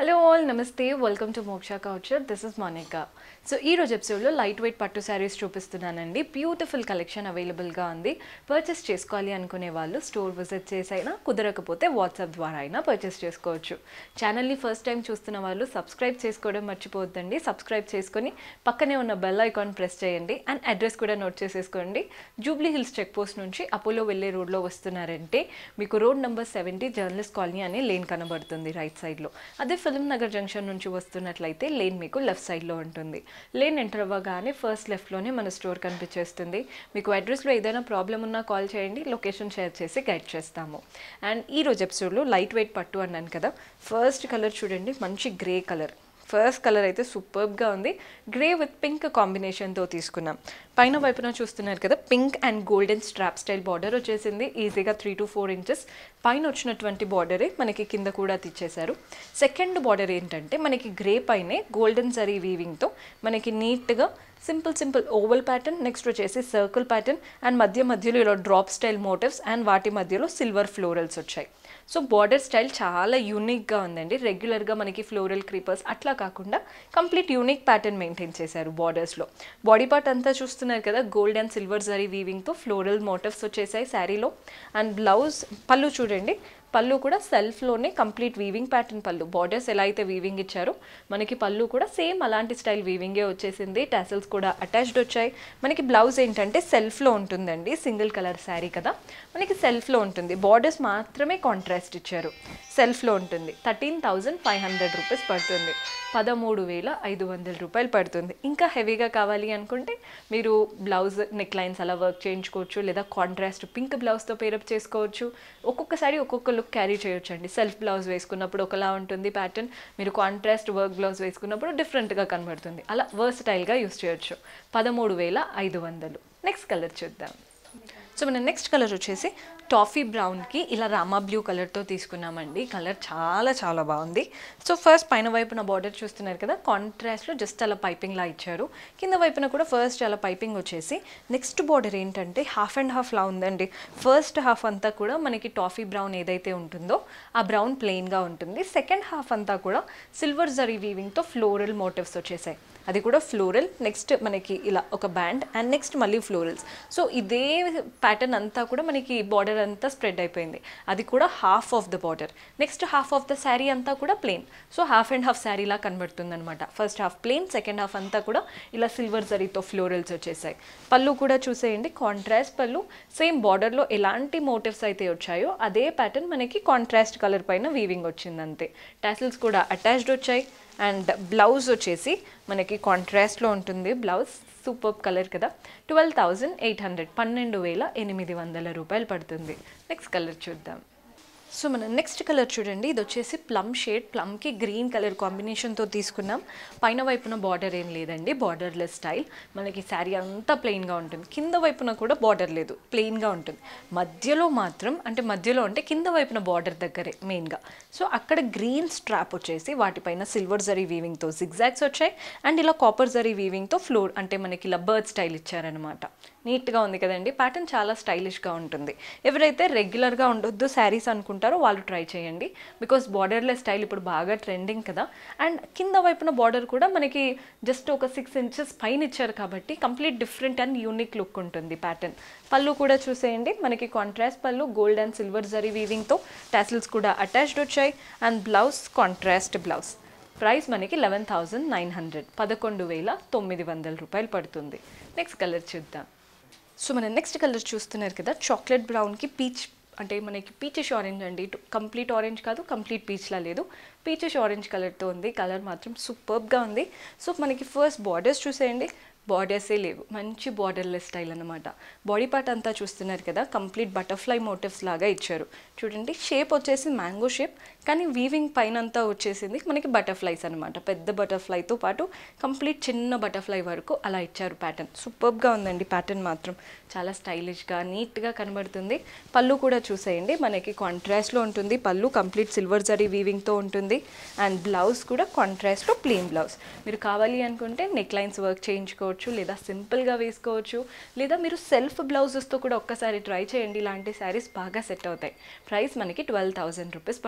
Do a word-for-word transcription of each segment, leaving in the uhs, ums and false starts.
Hello all, Namaste, welcome to Moksha Couture. This is Monica. So ee roju episode lo lightweight pattu sarees చూపిస్తున్నానండి. Beautiful collection available గా ఉంది. Purchase చేసుకోవాలి అనుకునే వాళ్ళు store visit చేసైనా కుదరకపోతే వాట్సాప్ ద్వారా అయినా పర్చేస్ చేసుకోవచ్చు. ఛానల్ ని ఫస్ట్ టైం చూస్తున్న వాళ్ళు సబ్స్క్రైబ్ చేసుకోవడం మర్చిపోవద్దండి. సబ్స్క్రైబ్ చేసుకొని పక్కనే ఉన్న బెల్ ఐకాన్ ప్రెస్ చేయండి అండ్ అడ్రస్ కూడా నోట్ చేసేసుకోండి. జూబ్లీ హిల్స్ చెక్ పోస్ట్ నుంచి అపోలో వెళ్ళే రోడ్ లో వస్తున్నారంటే మీకు road number seventy journalist colony అనే లేన్ కనబడుతుంది రైట్ సైడ్ లో. అదే ఫిల్మ్ నగర్ జంక్షన్ నుంచి వస్తున్నట్లయితే లేన్ మీకు లెఫ్ట్ సైడ్ లో ఉంటుంది. లేన్ ఎంటర్ అవ్వగానే ఫస్ట్ లెఫ్ట్ లోనే మన స్టోర్ కనిపించేస్తుంది. మీకు అడ్రస్ లో ఏదైనా ప్రాబ్లం ఉన్నా కాల్ చేయండి, లొకేషన్ షేర్ చేసి గైడ్ చేస్తాము. అండ్ ఈ రోజు ఎపిసోడ్ లో లైట్ వెయిట్ పట్టు అన్నాను కదా, ఫస్ట్ కలర్ చూడండి, మంచి గ్రే కలర్. ఫస్ట్ కలర్ అయితే సూపర్గా ఉంది. గ్రే విత్ పింక్ కాంబినేషన్తో తీసుకున్నాం. పైన వైపున చూస్తున్నారు కదా, pink and golden strap style border వచ్చేసింది. ఈజీగా త్రీ టు ఫోర్ ఇంచెస్ పైన వచ్చినటువంటి బార్డరే మనకి కింద కూడా తెచ్చేశారు. సెకండ్ బార్డర్ ఏంటంటే మనకి గ్రే పైనే గోల్డెన్ జరీ వీవింగ్తో మనకి నీట్గా simple simple oval pattern, next వచ్చేసి సర్కిల్ ప్యాటర్న్ అండ్ మధ్య మధ్యలో ఇలా డ్రాప్ స్టైల్ మోటివ్స్ అండ్ వాటి మధ్యలో సిల్వర్ ఫ్లోరల్స్ వచ్చాయి. సో బార్డర్ స్టైల్ చాలా యూనిక్గా ఉందండి. రెగ్యులర్గా మనకి ఫ్లోరల్ క్రీపర్స్ అట్లా కాకుండా కంప్లీట్ యూనిక్ ప్యాటర్న్ మెయింటైన్ చేశారు బార్డర్స్లో. బాడీ పార్ట్ అంతా చూస్తున్నారు కదా, గోల్డ్ అండ్ సిల్వర్ జరీ వీవింగ్తో ఫ్లోరల్ మోటివ్స్ వచ్చేసాయి శారీలో. అండ్ బ్లౌజ్ పళ్ళు చూడండి, పళ్ళు కూడా సెల్ఫ్లోనే కంప్లీట్ వీవింగ్ ప్యాటర్న్ పళ్ళు. బార్డర్స్ ఎలా అయితే వీవింగ్ ఇచ్చారో మనకి పళ్ళు కూడా సేమ్ అలాంటి స్టైల్ వీవింగే వచ్చేసింది. టాసల్స్ కూడా అటాచ్డ్ వచ్చాయి. మనకి బ్లౌజ్ ఏంటంటే సెల్ఫ్లో ఉంటుందండి, సింగిల్ కలర్ శారీ కదా, మనకి సెల్ఫ్లో ఉంటుంది. బార్డర్స్ మాత్రమే కాంట్రాస్ట్ ఇచ్చారు, సెల్ఫ్లో ఉంటుంది. Thirteen thousand five hundred rupees పడుతుంది, పదమూడు వేల ఐదు వందల రూపాయలు పడుతుంది. ఇంకా హెవీగా కావాలి అనుకుంటే మీరు బ్లౌజ్ నెక్ లైన్స్ అలా వర్క్ చేయించుకోవచ్చు, లేదా కాంట్రాస్ట్ పింక్ బ్లౌజ్తో పేరప్ చేసుకోవచ్చు. ఒక్కొక్కసారి ఒక్కొక్క లుక్ క్యారీ చేయొచ్చు అండి. సెల్ఫ్ బ్లౌజ్ వేసుకున్నప్పుడు ఒకలా ఉంటుంది ప్యాటర్న్, మీరు కాంట్రాస్ట్ వర్క్ బ్లౌజ్ వేసుకున్నప్పుడు డిఫరెంట్గా కనబడుతుంది. అలా వర్సటైల్గా యూస్ చేయొచ్చు. పదమూడు వేల ఐదు వందలు. నెక్స్ట్ కలర్ చూద్దాం. సో మన నెక్స్ట్ కలర్ వచ్చేసి టాఫీ బ్రౌన్కి ఇలా రామా బ్లూ కలర్తో తీసుకున్నామండి. కలర్ చాలా చాలా బాగుంది. సో ఫస్ట్ పైన వైపున బార్డర్ చూస్తున్నారు కదా, కాంట్రాస్ట్లో జస్ట్ అలా పైపింగ్లా ఇచ్చారు. కింద వైపున కూడా ఫస్ట్ అలా పైపింగ్ వచ్చేసి నెక్స్ట్ బార్డర్ ఏంటంటే హాఫ్ అండ్ హాఫ్లా ఉందండి. ఫస్ట్ హాఫ్ అంతా కూడా మనకి టాఫీ బ్రౌన్ ఏదైతే ఉంటుందో ఆ బ్రౌన్ ప్లెయిన్గా ఉంటుంది. సెకండ్ హాఫ్ అంతా కూడా సిల్వర్ జరీ వీవింగ్తో ఫ్లోరల్ మోటివ్స్ వచ్చేసాయి. అది కూడా ఫ్లోరల్, నెక్స్ట్ మనకి ఇలా ఒక బ్యాండ్ అండ్ నెక్స్ట్ మళ్ళీ ఫ్లోరల్స్. సో ఇదే ప్యాటర్న్ అంతా కూడా మనకి బార్డర్ అంతా స్ప్రెడ్ అయిపోయింది. అది కూడా half of the border. Next half of the saree అంతా కూడా plain. So half and half శారీలా కనబడుతుంది అనమాట. First half plain, second half అంతా కూడా ఇలా సిల్వర్ జరీతో ఫ్లోరల్స్ వచ్చేసాయి. పళ్ళు కూడా చూసేయండి, కాంట్రాస్ట్ పళ్ళు. సేమ్ బార్డర్లో ఎలాంటి మోటివ్స్ అయితే వచ్చాయో అదే ప్యాటర్న్ మనకి కాంట్రాస్ట్ కలర్ పైన వీవింగ్ వచ్చింది అంతే. టాసిల్స్ కూడా అటాచ్డ్ వచ్చాయి. అండ్ బ్లౌజ్ వచ్చేసి మనకి కాంట్రాస్ట్లో ఉంటుంది. బ్లౌజ్ సూపర్ కలర్ కదా, ట్వెల్వ్ థౌజండ్ ఎయిట్ హండ్రెడ్ పన్నెండు వేల ఎనిమిది వందల రూపాయలు పడుతుంది. నెక్స్ట్ కలర్ చూద్దాం. సో మన నెక్స్ట్ కలర్ చూడండి, ఇది వచ్చేసి ప్లమ్ షేడ్, ప్లమ్కి గ్రీన్ కలర్ కాంబినేషన్తో తీసుకున్నాం. పైన వైపున బార్డర్ ఏం లేదండి, బార్డర్లెస్ స్టైల్. మనకి శారీ అంతా ప్లెయిన్గా ఉంటుంది. కింద వైపున కూడా బార్డర్ లేదు, ప్లెయిన్గా ఉంటుంది. మధ్యలో మాత్రం, అంటే మధ్యలో అంటే కింద వైపున బార్డర్ దగ్గరే మెయిన్గా. సో అక్కడ గ్రీన్ స్ట్రాప్ వచ్చేసి వాటిపైన సిల్వర్ జరీ వీవింగ్తో జిగ్జాగ్స్ వచ్చాయి. అండ్ ఇలా కాపర్ జరీ వీవింగ్తో ఫ్లోర్, అంటే మనకి ఇలా బర్డ్ స్టైల్ ఇచ్చారనమాట. నీట్గా ఉంది కదండి, ప్యాటర్న్ చాలా స్టైలిష్గా ఉంటుంది. ఎవరైతే రెగ్యులర్గా ఉండొద్దు శారీస్ అనుకుంటారో వాళ్ళు ట్రై చేయండి, బికాస్ బార్డర్లెస్ స్టైల్ ఇప్పుడు బాగా ట్రెండింగ్ కదా. అండ్ కింద వైపున బార్డర్ కూడా మనకి జస్ట్ ఒక సిక్స్ ఇంచెస్ పైన ఇచ్చారు కాబట్టి complete different and unique look ఉంటుంది ప్యాటర్న్. పళ్ళు కూడా చూసేయండి, మనకి కాంట్రాస్ట్ పళ్ళు, గోల్డ్ అండ్ సిల్వర్ జరీ వీవింగ్తో టాసిల్స్ కూడా అటాచ్డ్ వచ్చాయి. And blouse contrast blouse. Price మనకి లెవెన్ థౌజండ్ నైన్ హండ్రెడ్ పదకొండు వేల తొమ్మిది వందల రూపాయలు పడుతుంది. నెక్స్ట్ కలర్ చూద్దాం. సో మన నెక్స్ట్ కలర్ చూస్తున్నారు కదా, చాక్లెట్ బ్రౌన్కి పీచ్, అంటే మనకి పీచెస్ ఆరెంజ్ అండి. కంప్లీట్ ఆరెంజ్ కాదు, కంప్లీట్ పీచ్లా లేదు, పీచెస్ ఆరెంజ్ కలర్తో ఉంది. కలర్ మాత్రం సూపర్గా ఉంది. సో మనకి ఫస్ట్ బార్డర్స్ చూసేయండి, బార్డర్సే లేవు, మంచి బార్డర్లెస్ స్టైల్ అనమాట. బాడీ పార్ట్ అంతా చూస్తున్నారు కదా, కంప్లీట్ బటర్ఫ్లై మోటివ్స్ లాగా ఇచ్చారు. చూడండి, షేప్ వచ్చేసి మ్యాంగో షేప్, కానీ వీవింగ్ పైన అంతా వచ్చేసింది మనకి బటర్ఫ్లైస్ అనమాట. పెద్ద బటర్ఫ్లైతో పాటు కంప్లీట్ చిన్న బటర్ఫ్లై వరకు అలా ఇచ్చారు ప్యాటర్న్. సూపర్గా ఉందండి ప్యాటర్న్ మాత్రం, చాలా స్టైలిష్గా నీట్గా కనబడుతుంది. పళ్ళు కూడా చూసేయండి, మనకి కాంట్రాస్ట్లో ఉంటుంది. పళ్ళు కంప్లీట్ సిల్వర్ జరీ వీవింగ్తో ఉంటుంది. అండ్ బ్లౌజ్ కూడా కాంట్రాస్ట్లో ప్లెయిన్ బ్లౌజ్. మీరు కావాలి అనుకుంటే నెక్ లైన్స్ వర్క్ చేయించుకోవచ్చు, లేదా సింపుల్గా వేసుకోవచ్చు, లేదా మీరు సెల్ఫ్ బ్లౌజెస్తో కూడా ఒక్కసారి ట్రై చేయండి. ఇలాంటి శారీస్ బాగా సెట్ అవుతాయి. ప్రైస్ మనకి ట్వెల్వ్ థౌజండ్ రూపీస్ పడుతుంది.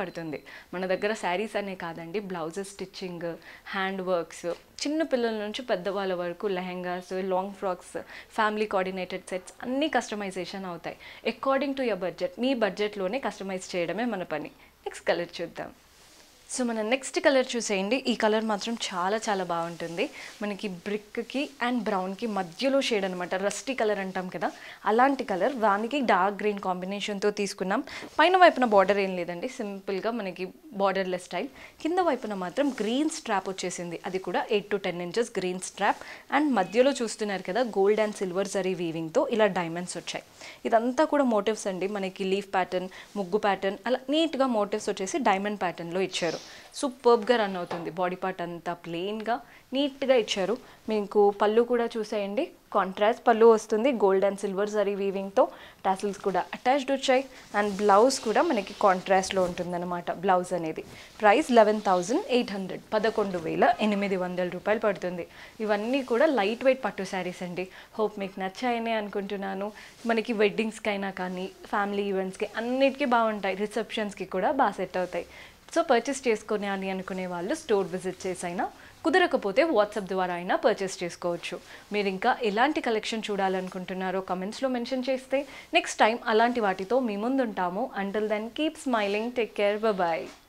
మన దగ్గర శారీస్ అనే కాదండి, బ్లౌజెస్ స్టిచ్చింగ్, హ్యాండ్ వర్క్స్, చిన్న పిల్లల నుంచి పెద్దవాళ్ళ వరకు lehengas, long frocks, family coordinated sets అన్నీ కస్టమైజేషన్ అవుతాయి. అకార్డింగ్ టు యువర్ బడ్జెట్, మీ బడ్జెట్లోనే కస్టమైజ్ చేయడమే మన పని. నెక్స్ట్ కలర్ చూద్దాం. సో మన నెక్స్ట్ కలర్ చూసేయండి. ఈ కలర్ మాత్రం చాలా చాలా బాగుంటుంది. మనకి బ్రిక్కి అండ్ బ్రౌన్కి మధ్యలో షేడ్ అనమాట, రస్టీ కలర్ అంటాం కదా, అలాంటి కలర్. దానికి డార్క్ గ్రీన్ కాంబినేషన్తో తీసుకున్నాం. పైన వైపున బార్డర్ ఏం లేదండి, సింపుల్గా మనకి బార్డర్లెస్ స్టైల్. కింద వైపున మాత్రం గ్రీన్ స్ట్రాప్ వచ్చేసింది, అది కూడా eight to ten inches green strap. And మధ్యలో చూస్తున్నారు కదా గోల్డ్ అండ్ సిల్వర్ జరీ వీవింగ్తో ఇలా డైమండ్స్ వచ్చాయి. ఇదంతా కూడా మోటివ్స్ అండి, మనకి లీఫ్ ప్యాటర్న్, ముగ్గు ప్యాటర్న్, అలా నీట్గా మోటివ్స్ వచ్చేసి డైమండ్ ప్యాటర్న్లో ఇచ్చారు. సూపర్బ్గా రన్ అవుతుంది. బాడీ పార్ట్ అంతా ప్లెయిన్గా నీట్గా ఇచ్చారు. మీకు పళ్ళు కూడా చూసేయండి, కాంట్రాస్ట్ పళ్ళు వస్తుంది, గోల్డ్ అండ్ సిల్వర్ జరీ వీవింగ్తో. టాసిల్స్ కూడా అటాచ్డ్ వచ్చాయి. అండ్ బ్లౌజ్ కూడా మనకి కాంట్రాస్ట్లో ఉంటుందన్నమాట బ్లౌజ్ అనేది. Price eleven thousand eight hundred పదకొండు వేల ఎనిమిది వందల రూపాయలు పడుతుంది. ఇవన్నీ కూడా లైట్ వెయిట్ పట్టు శారీస్ అండి. హోప్ మీకు నచ్చాయనే అనుకుంటున్నాను. మనకి వెడ్డింగ్స్కి అయినా కానీ, ఫ్యామిలీ ఈవెంట్స్కి అన్నిటికీ బాగుంటాయి, రిసెప్షన్స్కి కూడా బాగా సెట్ అవుతాయి. సో పర్చేస్ చేసుకునే అని అనుకునే వాళ్ళు స్టోర్ విజిట్ చేసైనా, కుదరకపోతే వాట్సాప్ ద్వారా అయినా పర్చేస్ చేసుకోవచ్చు. మీరు ఇంకా ఎలాంటి కలెక్షన్ చూడాలనుకుంటున్నారో కమెంట్స్లో మెన్షన్ చేస్తే నెక్స్ట్ టైం అలాంటి వాటితో మీ ముందుంటాము. Until then keep smiling, take care, bye.